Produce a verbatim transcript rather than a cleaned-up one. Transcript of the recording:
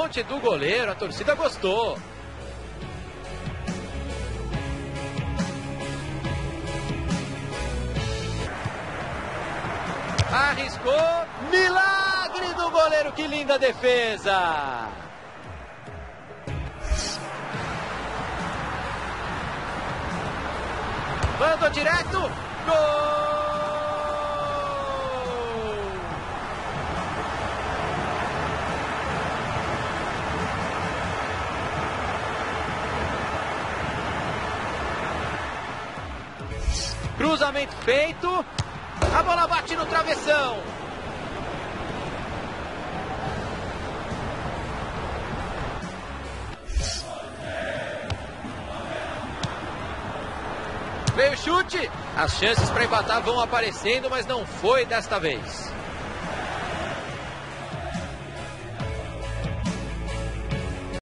chute do goleiro, a torcida gostou. Arriscou, milagre do goleiro, que linda defesa! Mandou direto, gol! Cruzamento feito, a bola bate no travessão. Veio o chute, as chances para empatar vão aparecendo, mas não foi desta vez.